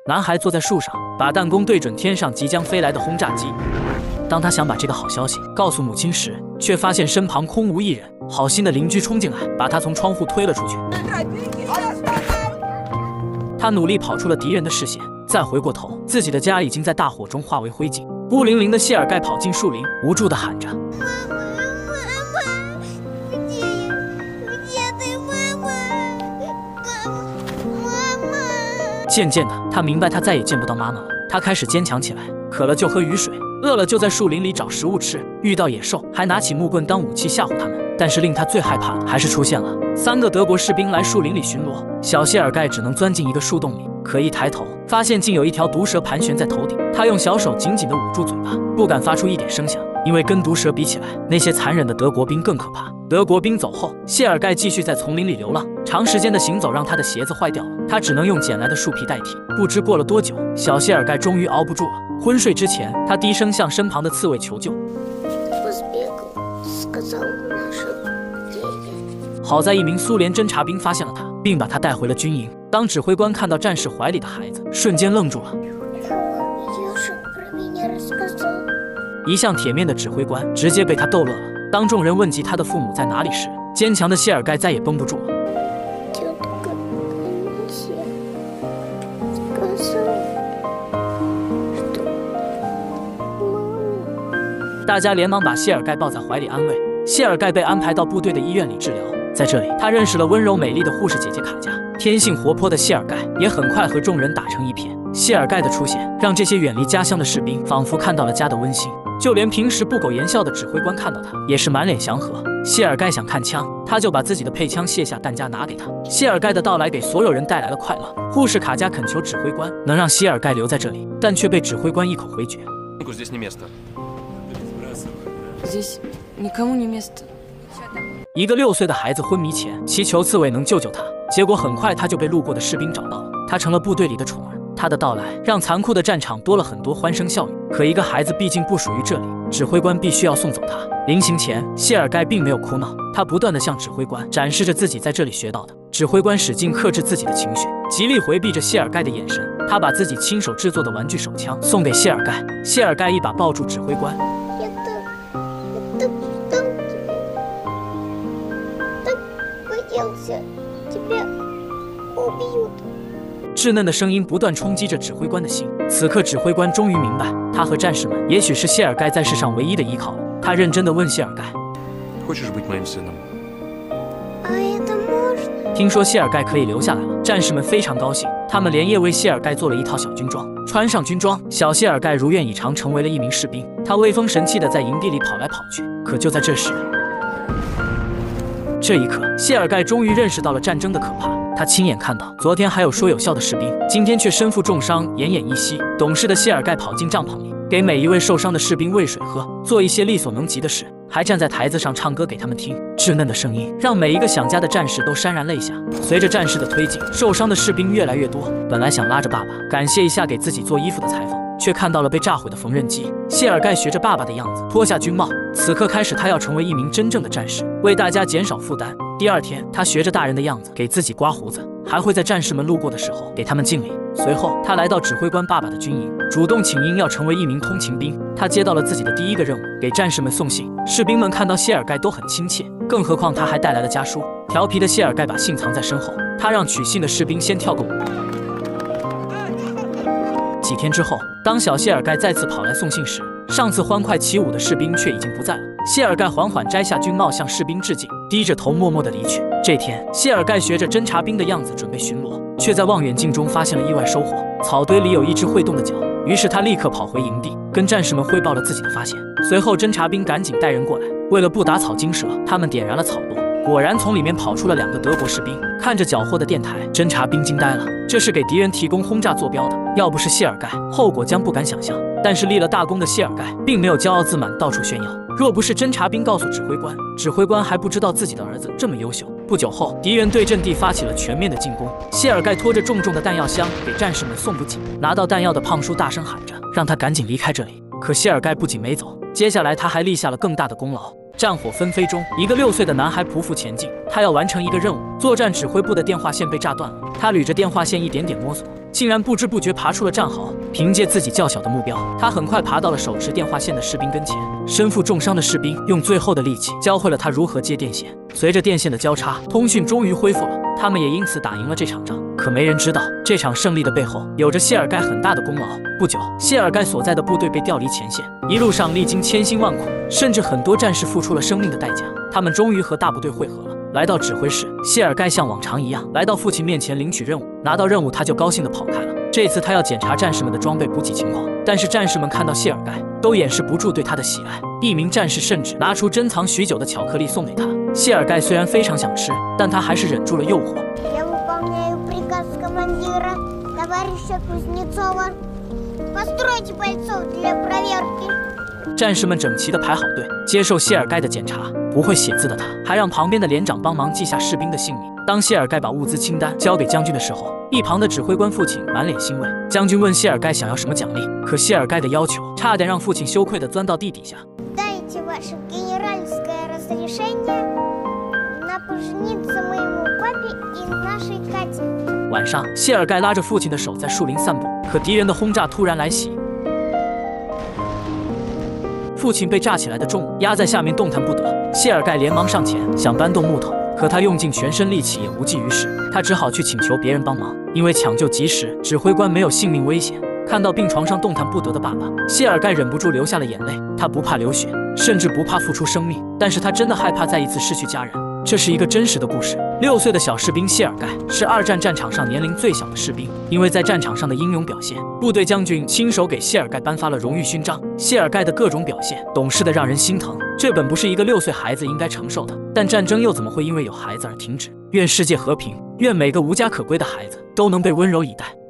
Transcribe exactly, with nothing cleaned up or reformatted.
男孩坐在树上，把弹弓对准天上即将飞来的轰炸机。当他想把这个好消息告诉母亲时，却发现身旁空无一人。好心的邻居冲进来，把他从窗户推了出去。他努力跑出了敌人的视线，再回过头，自己的家已经在大火中化为灰烬。孤零零的谢尔盖跑进树林，无助地喊着。 渐渐的，他明白他再也见不到妈妈了。他开始坚强起来，渴了就喝雨水，饿了就在树林里找食物吃，遇到野兽还拿起木棍当武器吓唬他们。但是令他最害怕的还是出现了三个德国士兵来树林里巡逻，小谢尔盖只能钻进一个树洞里，可一抬头发现竟有一条毒蛇盘旋在头顶。他用小手紧紧地捂住嘴巴，不敢发出一点声响，因为跟毒蛇比起来，那些残忍的德国兵更可怕。 德国兵走后，谢尔盖继续在丛林里流浪。长时间的行走让他的鞋子坏掉了，他只能用捡来的树皮代替。不知过了多久，小谢尔盖终于熬不住了。昏睡之前，他低声向身旁的刺猬求救。好在一名苏联侦察兵发现了他，并把他带回了军营。当指挥官看到战士怀里的孩子，瞬间愣住了。一向铁面的指挥官直接被他逗乐了。 当众人问及他的父母在哪里时，坚强的谢尔盖再也绷不住了。大家连忙把谢尔盖抱在怀里安慰。谢尔盖被安排到部队的医院里治疗，在这里，他认识了温柔美丽的护士姐姐卡佳。天性活泼的谢尔盖也很快和众人打成一片。谢尔盖的出现让这些远离家乡的士兵仿佛看到了家的温馨。 就连平时不苟言笑的指挥官看到他，也是满脸祥和。谢尔盖想看枪，他就把自己的配枪卸下弹夹拿给他。谢尔盖的到来给所有人带来了快乐。护士卡佳恳求指挥官能让谢尔盖留在这里，但却被指挥官一口回绝。一个六岁的孩子昏迷前祈求刺猬能救救他，结果很快他就被路过的士兵找到了，他成了部队里的宠儿。 他的到来让残酷的战场多了很多欢声笑语。可一个孩子毕竟不属于这里，指挥官必须要送走他。临行前，谢尔盖并没有哭闹，他不断地向指挥官展示着自己在这里学到的。指挥官使劲克制自己的情绪，极力回避着谢尔盖的眼神。他把自己亲手制作的玩具手枪送给谢尔盖，谢尔盖一把抱住指挥官。 稚嫩的声音不断冲击着指挥官的心。此刻，指挥官终于明白，他和战士们也许是谢尔盖在世上唯一的依靠了。他认真地问谢尔盖：“听说谢尔盖可以留下来了。”战士们非常高兴，他们连夜为谢尔盖做了一套小军装。穿上军装，小谢尔盖如愿以偿成为了一名士兵。他威风神气地在营地里跑来跑去。可就在这时，这一刻，谢尔盖终于认识到了战争的可怕。 他亲眼看到，昨天还有说有笑的士兵，今天却身负重伤，奄奄一息。懂事的谢尔盖跑进帐篷里，给每一位受伤的士兵喂水喝，做一些力所能及的事，还站在台子上唱歌给他们听。稚嫩的声音让每一个想家的战士都潸然泪下。随着战事的推进，受伤的士兵越来越多。本来想拉着爸爸感谢一下给自己做衣服的裁缝，却看到了被炸毁的缝纫机。谢尔盖学着爸爸的样子，脱下军帽。此刻开始，他要成为一名真正的战士，为大家减少负担。 第二天，他学着大人的样子给自己刮胡子，还会在战士们路过的时候给他们敬礼。随后，他来到指挥官爸爸的军营，主动请缨要成为一名通勤兵。他接到了自己的第一个任务，给战士们送信。士兵们看到谢尔盖都很亲切，更何况他还带来了家书。调皮的谢尔盖把信藏在身后，他让取信的士兵先跳个舞。几天之后，当小谢尔盖再次跑来送信时，上次欢快起舞的士兵却已经不在了。谢尔盖缓缓摘下军帽，向士兵致敬，低着头默默地离去。这天，谢尔盖学着侦察兵的样子准备巡逻，却在望远镜中发现了意外收获：草堆里有一只会动的脚。于是他立刻跑回营地，跟战士们汇报了自己的发现。随后，侦察兵赶紧带人过来，为了不打草惊蛇，他们点燃了草垛。果然，从里面跑出了两个德国士兵。看着缴获的电台，侦察兵惊呆了，这是给敌人提供轰炸坐标的。要不是谢尔盖，后果将不敢想象。但是立了大功的谢尔盖并没有骄傲自满，到处炫耀。若不是侦察兵告诉指挥官，指挥官还不知道自己的儿子这么优秀。不久后，敌人对阵地发起了全面的进攻。谢尔盖拖着重重的弹药箱给战士们送补给。拿到弹药的胖叔大声喊着，让他赶紧离开这里。可谢尔盖不仅没走，接下来他还立下了更大的功劳。战火纷飞中，一个六岁的男孩匍匐前进，他要完成一个任务。作战指挥部的电话线被炸断了，他捋着电话线一点点摸索。 竟然不知不觉爬出了战壕。凭借自己较小的目标，他很快爬到了手持电话线的士兵跟前。身负重伤的士兵用最后的力气教会了他如何接电线。随着电线的交叉，通讯终于恢复了，他们也因此打赢了这场仗。可没人知道，这场胜利的背后有着谢尔盖很大的功劳。不久，谢尔盖所在的部队被调离前线，一路上历经千辛万苦，甚至很多战士付出了生命的代价。他们终于和大部队会合了。来到指挥室，谢尔盖像往常一样来到父亲面前领取任务。拿到任务，他就高兴地跑开了。这次他要检查战士们的装备补给情况，但是战士们看到谢尔盖，都掩饰不住对他的喜爱。一名战士甚至拿出珍藏许久的巧克力送给他。谢尔盖虽然非常想吃，但他还是忍住了诱惑。战士们整齐地排好队，接受谢尔盖的检查。不会写字的他，还让旁边的连长帮忙记下士兵的姓名。当谢尔盖把物资清单交给将军的时候，一旁的指挥官父亲满脸欣慰。将军问谢尔盖想要什么奖励，可谢尔盖的要求差点让父亲羞愧地钻到地底下。晚上，谢尔盖拉着父亲的手在树林散步，可敌人的轰炸突然来袭。父亲被炸起来的重物压在下面动弹不得，谢尔盖连忙上前想搬动木头，可他用尽全身力气也无济于事，他只好去请求别人帮忙。因为抢救及时，指挥官没有性命危险。看到病床上动弹不得的爸爸，谢尔盖忍不住流下了眼泪。他不怕流血，甚至不怕付出生命，但是他真的害怕再一次失去家人。这是一个真实的故事。六岁的小士兵谢尔盖是二战战场上年龄最小的士兵，因为在战场上的英勇表现，部队将军亲手给谢尔盖颁发了荣誉勋章。谢尔盖的各种表现，懂事的让人心疼。这本不是一个六岁孩子应该承受的，但战争又怎么会因为有孩子而停止？愿世界和平，愿每个无家可归的孩子都能被温柔以待。